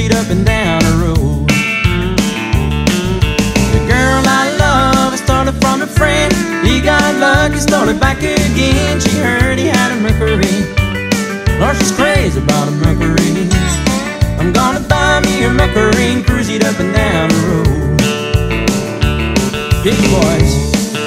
cruising up and down the road. The girl I love started from a friend. He got lucky, started back again. She heard he had a Mercury. Lord, she's crazy about a Mercury. I'm gonna buy me a Mercury and cruise it up and down the road. Big boys.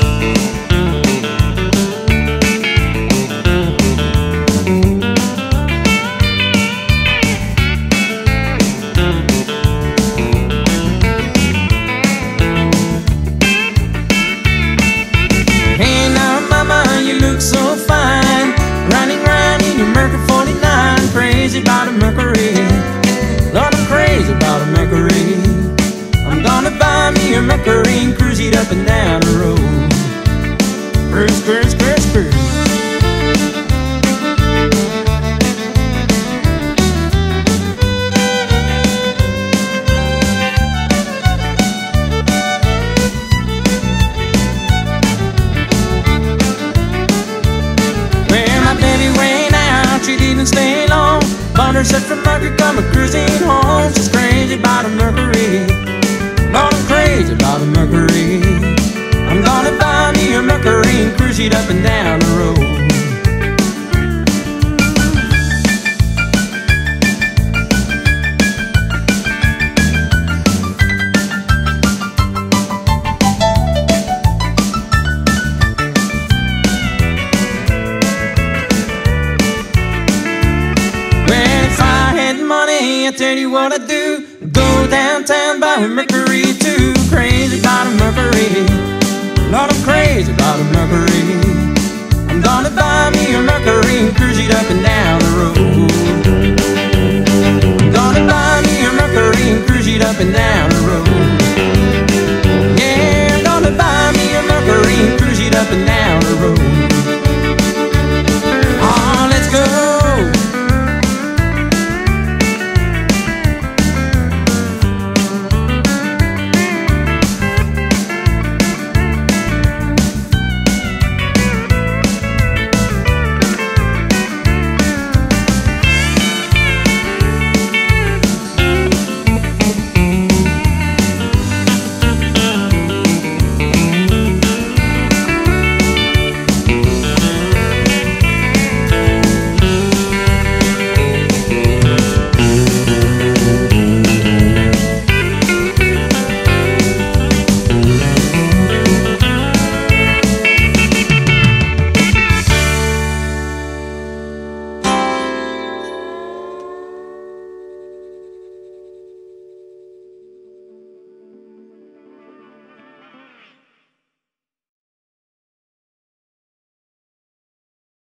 So fine, riding round in your Mercury 49, crazy about a Mercury. Lord, I'm crazy about a Mercury. I'm gonna buy me a Mercury and cruise it up and down the road. Cruise, cruise, cruise, cruise. She didn't stay long. Bought herself from Mercury, come a cruising home. She's crazy about a Mercury. Lord, I'm crazy about a Mercury. I'm gonna buy me a Mercury and cruise it up and down the road. Money, I tell you what I do. Go downtown, buy a Mercury too. Crazy about a Mercury. Lord, I'm crazy about a Mercury. I'm gonna buy me a Mercury and cruise it up and down the road.